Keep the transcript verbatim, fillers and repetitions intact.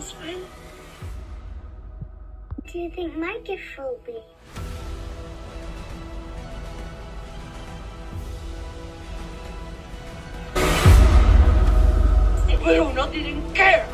best friend. What do you think my gift will be? Pero uno didn't care.